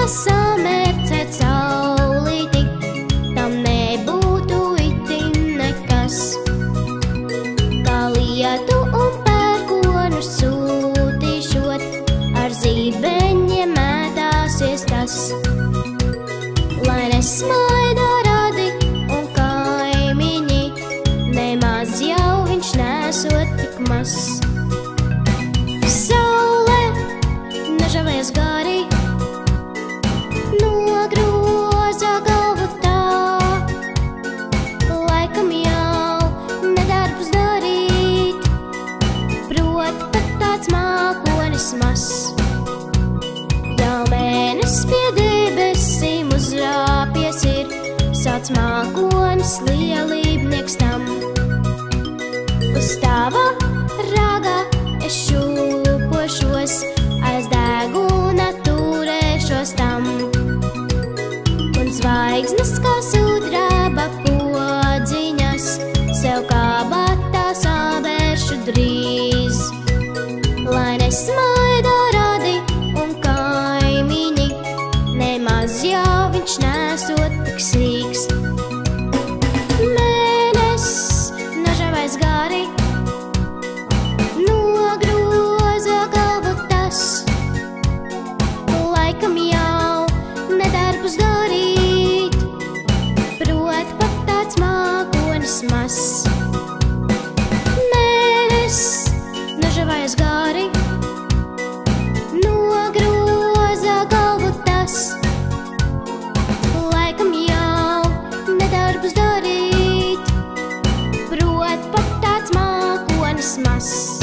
kas samērcēt saulīti, tam nebūtu itin nekas. Kā lietu un pērkonu sūtīšot, ar zībeņiem mētāsies tas. Lai nesmaida radi un kaimiņi, nemaz jau viņš nesot tik mazs. Saule nežavēs gari, nogroza galvu tā, laikam jau nedarbus darīt, prot pat tāds mākonis mazs. Jau mēnesis pie debesīm uzrāpies ir, sauc mākonis lielībnieks tam. Uz tava rāga es šūpošos, aiz deguna turēšos tam. Un zvaigznes kā sudraba podziņas, sev kabatā sabēršu drīz. Lai nesmaida radi un kaimiņi, nemaz jau viņš nesot tik sīks. Mēnesis nežavēs gari, nogroza galvu tas, laikam jau nedarbus darīt, prot pat tāds mākonis mazs. Mēnesis nežavēs gari, nogroza galvu tas, laikam jau nedarbus darīt, prot pat tāds mākonis mazs.